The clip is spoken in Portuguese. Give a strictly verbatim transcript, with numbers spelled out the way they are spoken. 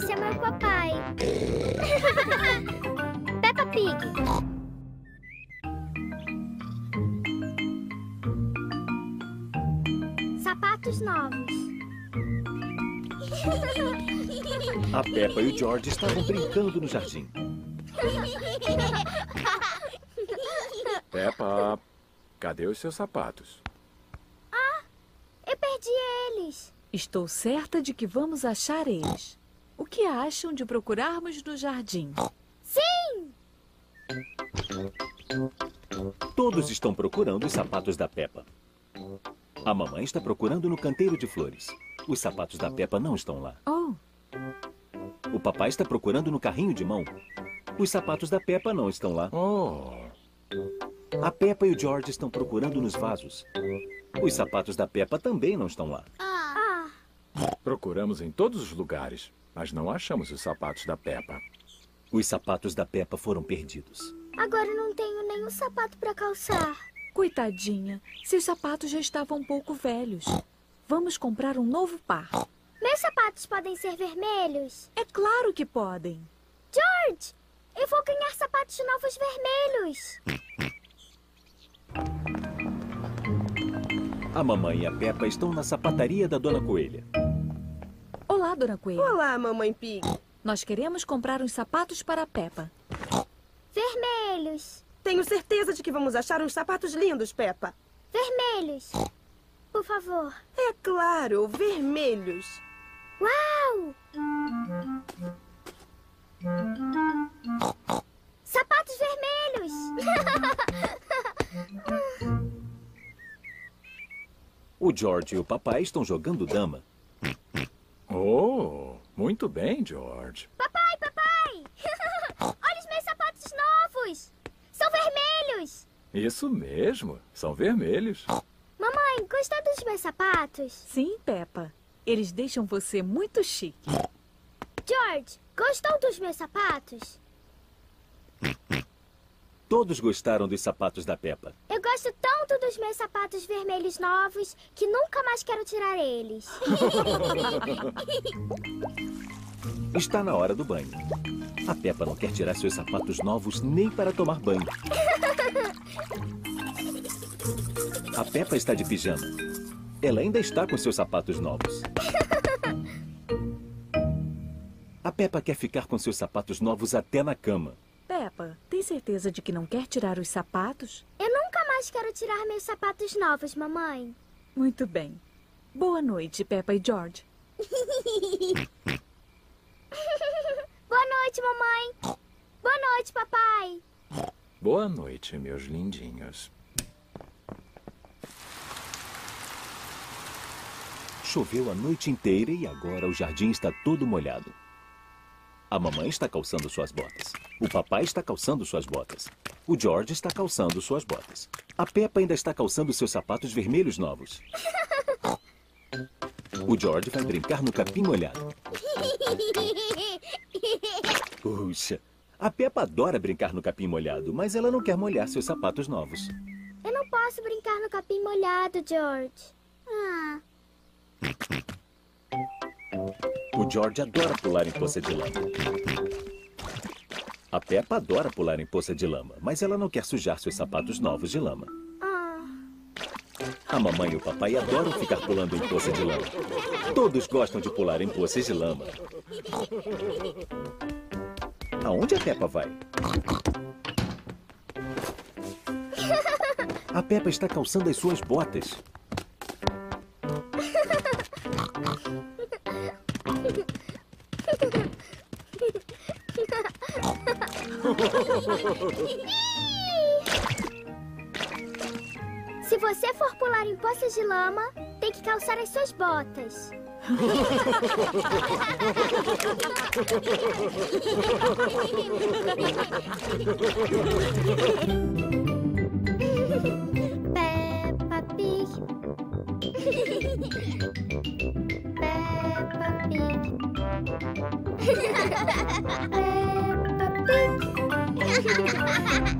esse é meu papai. Peppa Pig. Sapatos novos. A Peppa e o George estavam brincando no jardim. Peppa, cadê os seus sapatos? Ah, eu perdi eles. Estou certa de que vamos achar eles. O que acham de procurarmos no jardim? Sim! Todos estão procurando os sapatos da Peppa. A mamãe está procurando no canteiro de flores. Os sapatos da Peppa não estão lá. Oh, O papai está procurando no carrinho de mão. Os sapatos da Peppa não estão lá. Oh, A Peppa e o George estão procurando nos vasos. Os sapatos da Peppa também não estão lá. Ah, procuramos em todos os lugares, mas não achamos os sapatos da Peppa. Os sapatos da Peppa foram perdidos. agora eu não tenho nenhum sapato para calçar. coitadinha. Seus sapatos já estavam um pouco velhos. Vamos comprar um novo par. Meus sapatos podem ser vermelhos? É claro que podem. George, eu vou ganhar sapatos novos vermelhos. A mamãe e a Peppa estão na sapataria da Dona Coelha. Olá, Dona Coelha. Olá, Mamãe Pig. Nós queremos comprar uns sapatos para a Peppa. Vermelhos. Tenho certeza de que vamos achar uns sapatos lindos, Peppa. Vermelhos. Por favor. É claro, vermelhos. Uau! Sapatos vermelhos! O George e o papai estão jogando dama. Oh, muito bem, George. Papai, papai! Olha os meus sapatos novos! São vermelhos! Isso mesmo, são vermelhos. Mamãe, gostou dos meus sapatos? Sim, Peppa. Eles deixam você muito chique. George, gostou dos meus sapatos? Todos gostaram dos sapatos da Peppa. Eu gosto tanto dos meus sapatos vermelhos novos que nunca mais quero tirar eles. Está na hora do banho. A Peppa não quer tirar seus sapatos novos nem para tomar banho. A Peppa está de pijama. Ela ainda está com seus sapatos novos. A Peppa quer ficar com seus sapatos novos até na cama. Peppa, tem certeza de que não quer tirar os sapatos? Eu nunca mais quero tirar meus sapatos novos, mamãe. Muito bem. Boa noite, Peppa e George. Boa noite, mamãe. Boa noite, papai. Boa noite, meus lindinhos. Choveu a noite inteira e agora o jardim está todo molhado. A mamãe está calçando suas botas. O papai está calçando suas botas. O George está calçando suas botas. A Peppa ainda está calçando seus sapatos vermelhos novos. O George vai brincar no capim molhado. Puxa, a Peppa adora brincar no capim molhado, mas ela não quer molhar seus sapatos novos. Eu não posso brincar no capim molhado, George. Ah, O George adora pular em poça de lama. A Peppa adora pular em poça de lama, mas ela não quer sujar seus sapatos novos de lama. ah. A mamãe e o papai adoram ficar pulando em poça de lama. Todos gostam de pular em poças de lama. Aonde a Peppa vai? A Peppa está calçando as suas botas. Se você for pular em poças de lama, tem que calçar as suas botas. Peppa Pig. Peppa Pig. Peppa Pig.